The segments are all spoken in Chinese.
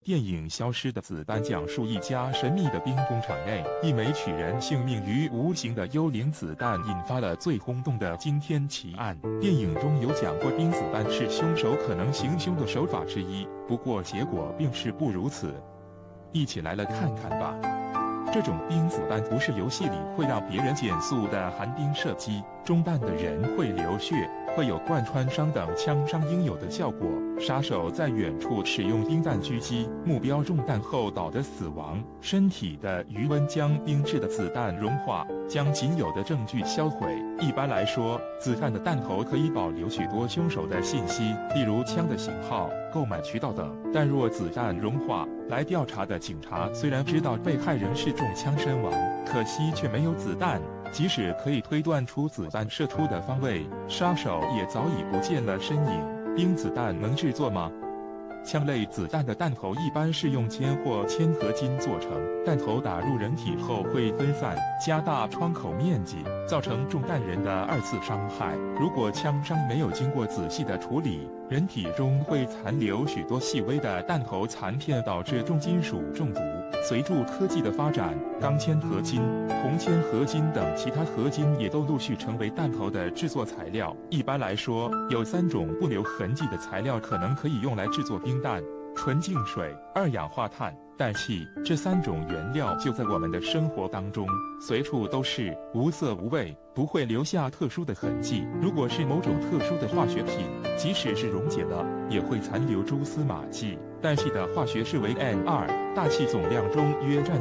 电影《消失的子弹》讲述一家神秘的兵工厂内，一枚取人性命于无形的幽灵子弹引发了最轰动的惊天奇案。电影中有讲过冰子弹是凶手可能行凶的手法之一，不过结果并是不如此。一起来看看吧。这种冰子弹不是游戏里会让别人减速的寒冰射击，中弹的人会流血，会有贯穿伤等枪伤应有的效果。杀手在远处使用冰弹狙击目标，中弹后导的死亡，身体的余温将冰制的子弹融化，将仅有的证据销毁。一般来说，子弹的弹头可以保留许多凶手的信息，例如枪的型号、购买渠道等。但若子弹融化，来调查的警察虽然知道被害人是中枪身亡，可惜却没有子弹。即使可以推断出子弹射出的方位，杀手也早已不见了身影。冰子弹能制作吗？枪类子弹的弹头一般是用铅或铅合金做成，弹头打入人体后会分散，加大窗口面积，造成中弹人的二次伤害。如果枪伤没有经过仔细的处理，人体中会残留许多细微的弹头残片，导致重金属中毒。随着科技的发展，钢铅合金、铜铅合金等其他合金也都陆续成为弹头的制作材料。一般来说，有3种不留痕迹的材料可以用来制作冰弹：纯净水、二氧化碳、氮气。这3种原料就在我们的生活当中，随处都是，无色无味，不会留下特殊的痕迹。如果是某种特殊的化学品，即使是溶解了，也会残留蛛丝马迹。氮气的化学式为 N2， 大气总量中约占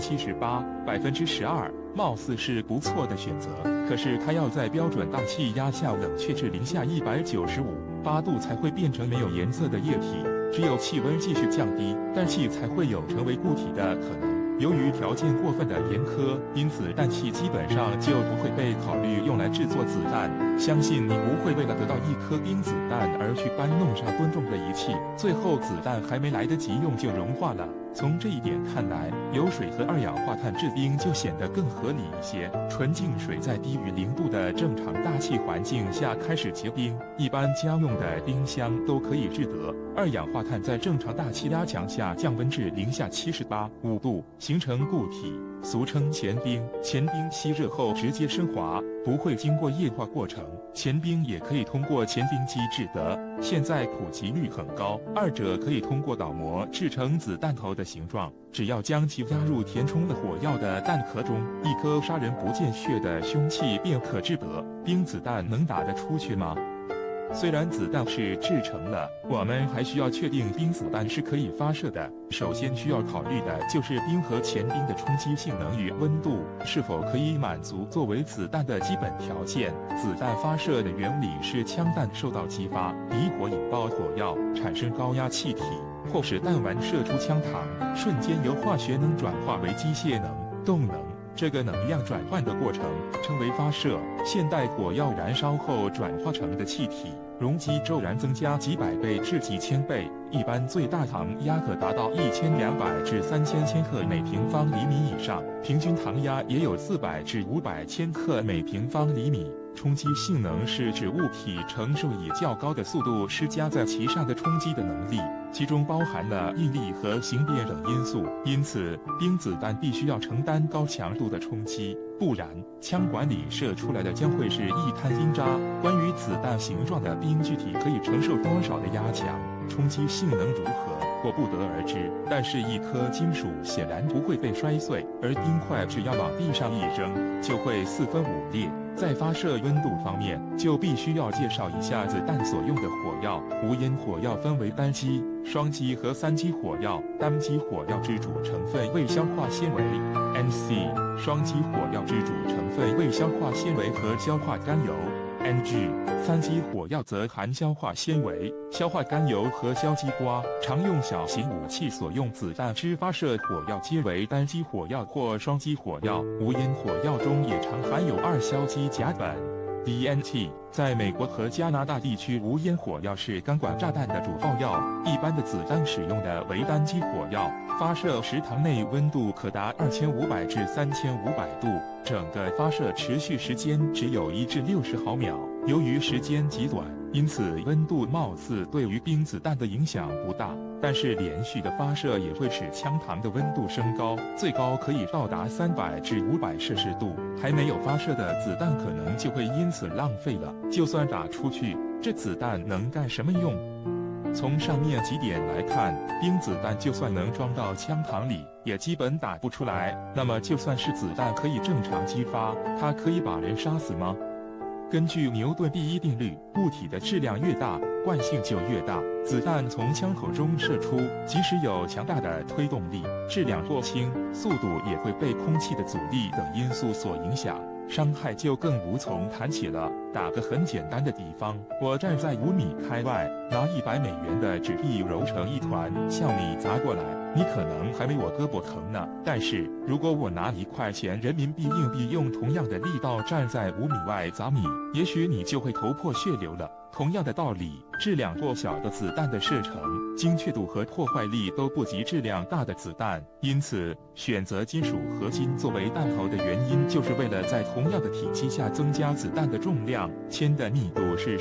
78%，12%，貌似是不错的选择。可是它要在标准大气压下冷却至零下195.8度才会变成没有颜色的液体。只有气温继续降低，氮气才会有成为固体的可能。由于条件过分的严苛，因此氮气基本上就不会被考虑用来制作子弹。相信你不会为了得到一颗冰子弹而去搬弄上吨重的仪器，最后子弹还没来得及用就融化了。从这一点看来，由水和二氧化碳制冰就显得更合理一些。纯净水在低于0度的正常大气环境下开始结冰，一般家用的冰箱都可以制得。二氧化碳在正常大气压强下降温至零下78.5度，形成固体，俗称钱冰。钱冰吸热后直接升华，不会经过液化过程。钱冰也可以通过钱冰机制得，现在普及率很高。二者可以通过倒模制成子弹头的形状，只要将其压入填充了火药的弹壳中，一颗杀人不见血的凶器便可制得。冰子弹能打得出去吗？虽然子弹是制成了，我们还需要确定冰子弹是可以发射的。首先需要考虑的就是冰和钱冰的冲击性能与温度是否可以满足作为子弹的基本条件。子弹发射的原理是枪弹受到激发，离火引爆火药，产生高压气体，或使弹丸射出枪膛，瞬间由化学能转化为机械能、动能。这个能量转换的过程称为发射。现代火药燃烧后转化成的气体，容积骤然增加几百倍至几千倍，一般最大糖压可达到1200至3000千克每平方厘米以上，平均糖压也有400至500千克每平方厘米。冲击性能是指物体承受以较高的速度施加在其上的冲击的能力，其中包含了应力和形变等因素。因此，冰子弹必须要承担高强度的冲击，不然枪管里射出来的将会是一滩冰渣。关于子弹形状的冰具体可以承受多少的压强，冲击性能如何，我不得而知。但是一颗金属显然不会被摔碎，而冰块只要往地上一扔，就会4分5裂。在发射温度方面，就必须要介绍一下子弹所用的火药。无烟火药分为单基、双基和3基火药。单基火药之主成分为硝化纤维 （NC）， 双基火药之主成分为硝化纤维和硝化甘油 （NG）。3基火药则含硝化纤维、硝化甘油和硝基瓜。常用小型武器所用子弹之发射火药皆为单基火药或双基火药。无烟火药中也常含有2硝基甲苯 （DNT）。在美国和加拿大地区，无烟火药是钢管炸弹的主爆药。一般的子弹使用的为单基火药，发射时膛内温度可达2500至3500度，整个发射持续时间只有1至60毫秒。 由于时间极短，因此温度貌似对于冰子弹的影响不大。但是连续的发射也会使枪膛的温度升高，最高可以到达300至500摄氏度。还没有发射的子弹可能就会因此浪费了。就算打出去，这子弹能干什么用？从上面几点来看，冰子弹就算能装到枪膛里，也基本打不出来。那么就算是子弹可以正常击发，它可以把人杀死吗？根据牛顿第一定律，物体的质量越大，惯性就越大。子弹从枪口中射出，即使有强大的推动力，质量或轻，速度也会被空气的阻力等因素所影响，伤害就更无从谈起了。打个很简单的比方，我站在5米开外，拿100美元的纸币揉成一团向你砸过来，你可能还没我胳膊疼呢。但是如果我拿1块钱人民币硬币用同样的力道站在5米外砸你，也许你就会头破血流了。同样的道理，质量过小的子弹的射程、精确度和破坏力都不及质量大的子弹。因此，选择金属合金作为弹头的原因，就是为了在同样的体积下增加子弹的重量。铅的密度是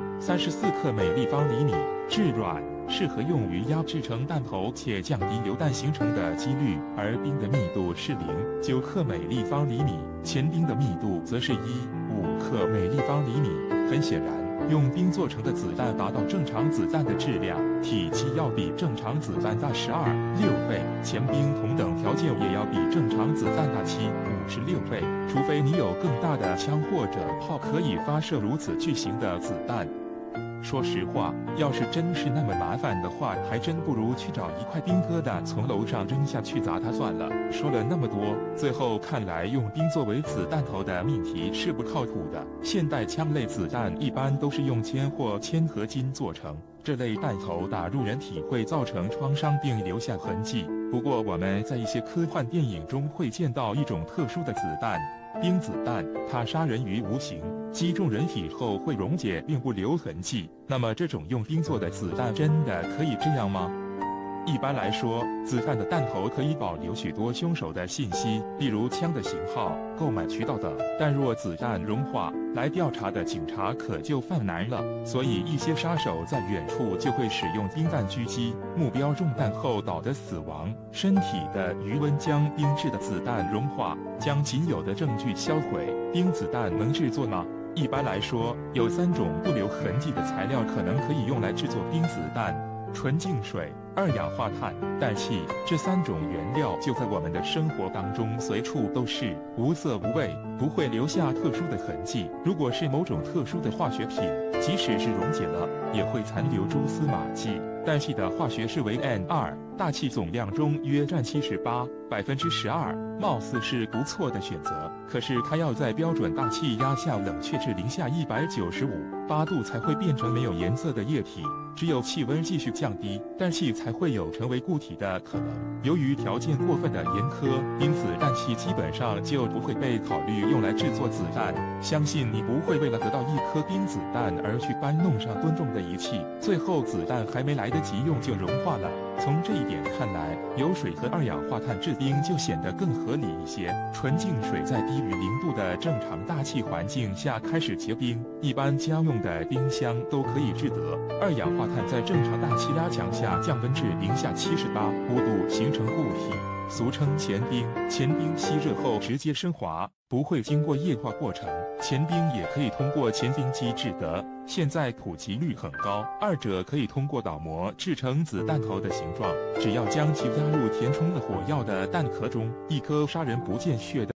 34克每立方厘米，质软，适合用于压制成弹头且降低流弹形成的几率。而冰的密度是0.9克每立方厘米，前冰的密度则是1.5克每立方厘米。很显然，用冰做成的子弹达到正常子弹的质量，体积要比正常子弹大12.6倍，前冰同等条件也要比正常子弹大7.56倍，除非你有更大的枪或者炮可以发射如此巨型的子弹。说实话，要是真是那么麻烦的话，还真不如去找一块冰疙瘩从楼上扔下去砸它算了。说了那么多，最后看来用冰作为子弹头的命题是不靠谱的。现代枪类子弹一般都是用铅或铅合金做成，这类弹头打入人体会造成创伤并留下痕迹。不过我们在一些科幻电影中会见到一种特殊的子弹，冰子弹，它杀人于无形，击中人体后会溶解并不留痕迹。那么这种用冰做的子弹真的可以这样吗？一般来说，子弹的弹头可以保留许多凶手的信息，例如枪的型号、购买渠道等。但若子弹融化，来调查的警察可就犯难了。所以一些杀手在远处就会使用冰弹狙击目标，中弹后导的死亡，身体的余温将冰制的子弹融化，将仅有的证据销毁。冰子弹能制作吗？一般来说，有3种不留痕迹的材料可能可以用来制作冰子弹：纯净水、二氧化碳、氮气。这3种原料就在我们的生活当中随处都是，无色无味，不会留下特殊的痕迹。如果是某种特殊的化学品，即使是溶解了，也会残留蛛丝马迹。氮气的化学式为 N2， 大气总量中约占78%，12%，貌似是不错的选择。可是它要在标准大气压下冷却至零下195.8度才会变成没有颜色的液体。只有气温继续降低，氮气才会有成为固体的可能。由于条件过分的严苛，因此氮气基本上就不会被考虑用来制作子弹。相信你不会为了得到一颗冰子弹而去搬弄上吨重的仪器，最后子弹还没来得及用就融化了。从这一点看来，由水和二氧化碳制冰就显得更合理一些。纯净水在低于0度的正常大气环境下开始结冰，一般家用的冰箱都可以制得。二氧化碳在正常大气压强下降温至零下78.5度，形成固体，俗称前冰。前冰吸热后直接升华，不会经过液化过程。前冰也可以通过前冰机制得，现在普及率很高。二者可以通过倒模制成子弹头的形状，只要将其压入填充了火药的弹壳中，一颗杀人不见血的